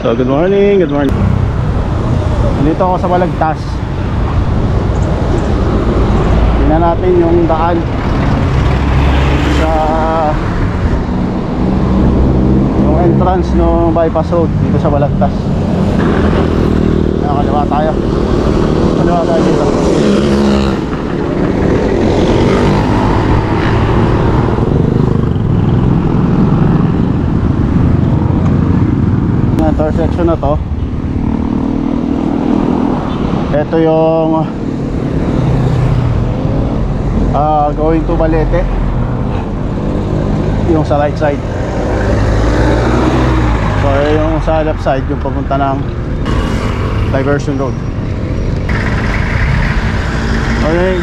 So good morning, good morning. Nandito ako sa Balagtas. Tingnan natin yung daan sa yung entrance ng bypass road dito sa Balagtas. Kaliwa tayo. Kaliwa tayo dito. Intersection na to. Ito yung going to Balete, yung sa right side. So yung sa left side yung papunta ng diversion road. Okay.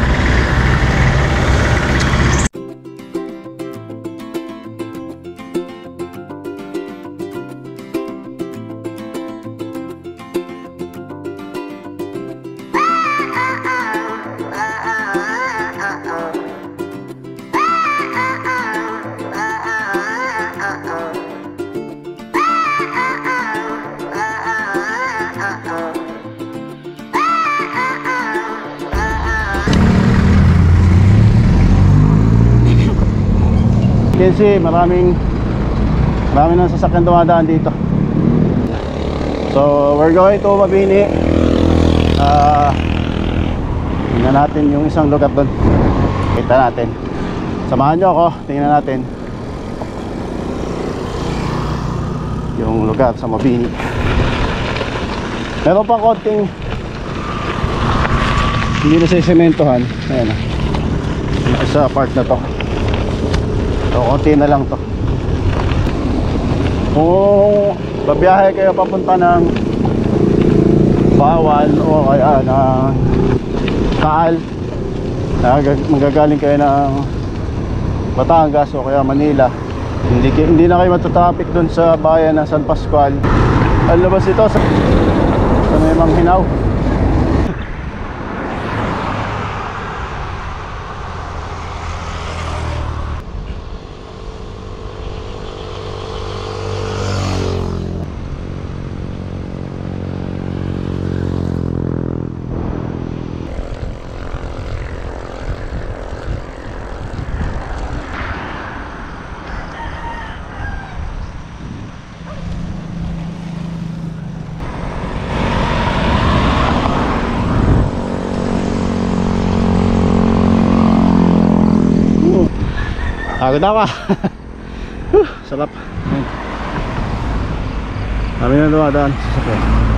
Kasi maraming ng sasakyan dumadaan dito. So we're going to Mabini. Tingnan natin yung isang lugar doon. Kita natin. Samahan nyo ako. Tingnan natin yung lugar sa Mabini. Meron pa konting hindi na sa sementohan. Ayan na, sa part na to. So konti na lang to. Kung babiyahe kayo papunta ng Bawal o kaya na Taal, magagaling kayo ng Batangas o kaya Manila, hindi na kayo matatraffic dun sa bayan ng San Pascual. Ang labas ito sa may Manghinaw. Agad ako. Sarap. Kami na dumadaan sa sasakyan.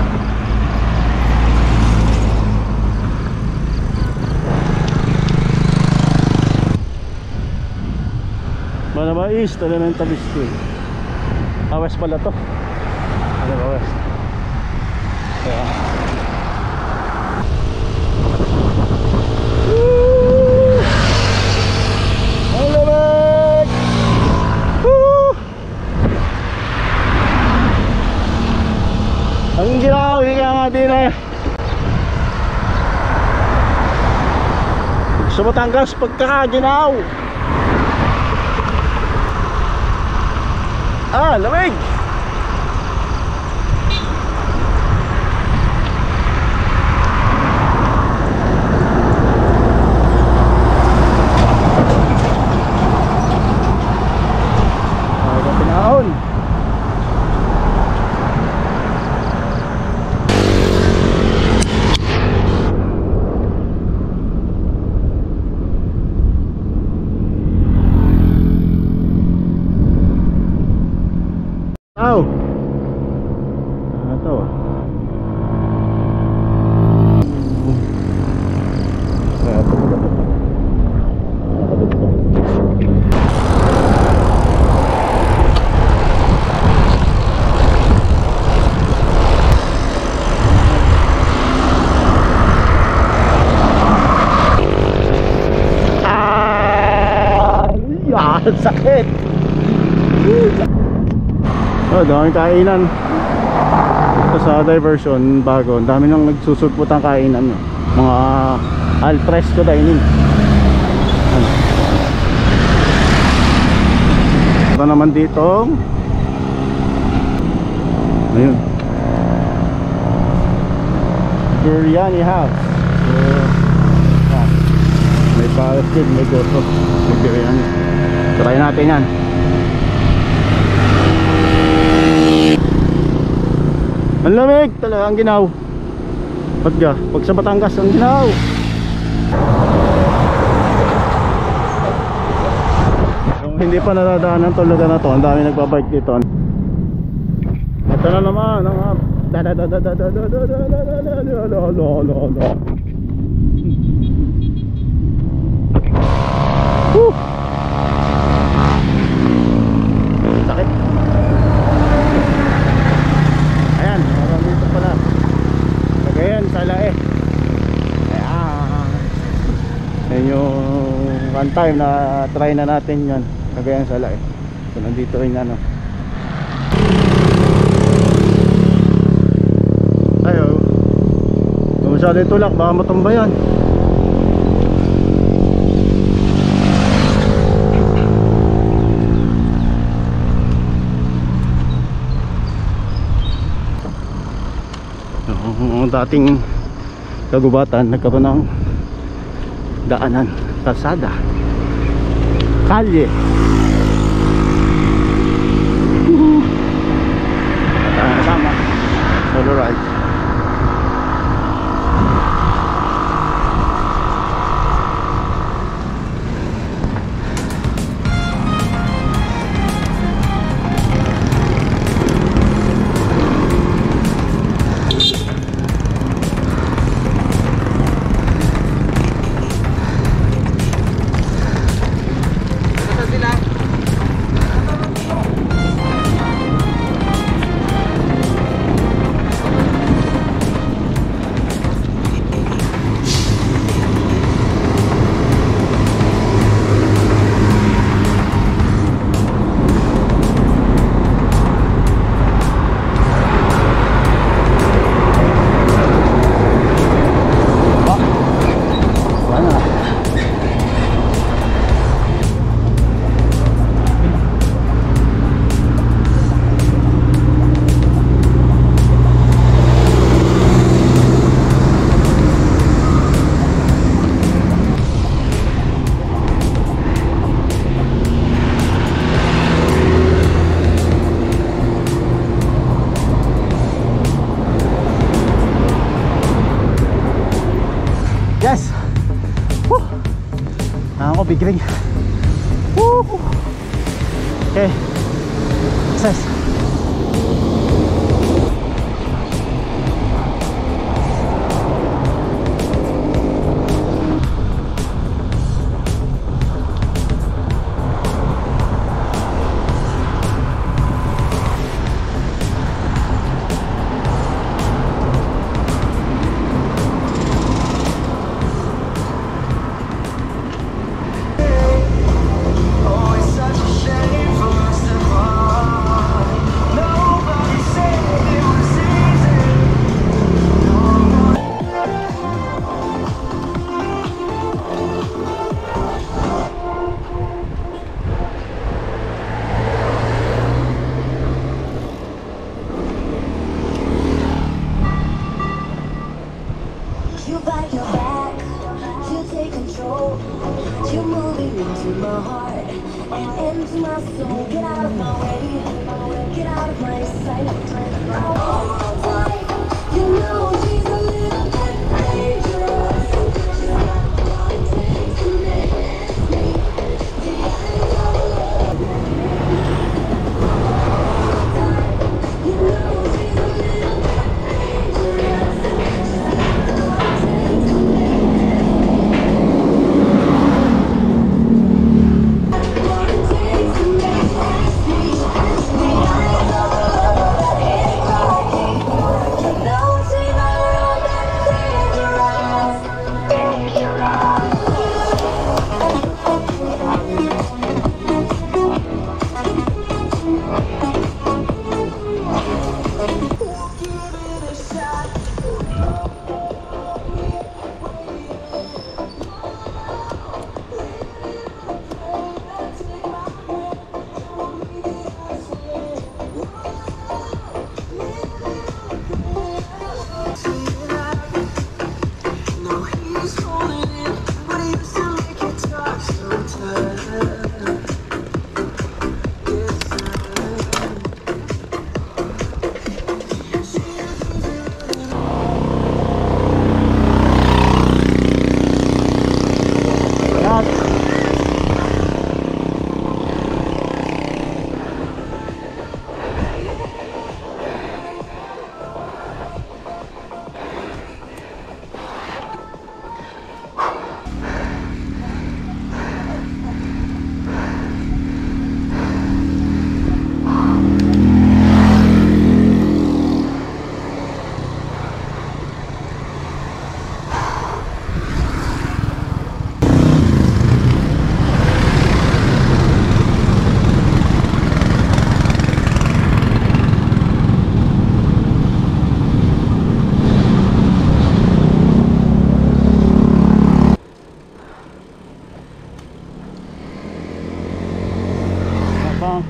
Manaba East, Elemental School. West pala to. Ano ba West? Kaya ang ginawi ka nga din eh. Sa Batangas pagkakaginaw. Lamig. Pinahon. Sakit. Daming kainan ito sa diversion bago. Ang dami nang nagsusugpot ang kainan, mga al fresco dining. Ito naman dito Ayun, biryani house. So may palatid, may goto, may biryani. Try natin yan. Ang lamig talaga, ang ginaw. Pag sa Batangas, ang ginaw. Kung hindi pa nadadaanan itong lugar na to, ang dami nagbabike dito. Ito na naman ang sakit. Ayan, parang dito pala. Kagayan, Salae. Ayan yung one time na try na natin yun. Kagayan, Salae. So nandito rin ano. Ayo. Kung masyado itulak, baka matumba yan. Dating kagubatan, nagkaroon ng daanan, kalsada, kalye. Sama solo ride. Yes! Woo! Ako bigring. Woo! Okay. Success. You got your back, you take control. You're moving into my heart and into my soul. Get out of my way, get out of my sight. You know she's a little bit dangerous. She's got what it takes to make me the end of love. You know she's a little bit dangerous. Don't say that.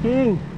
King.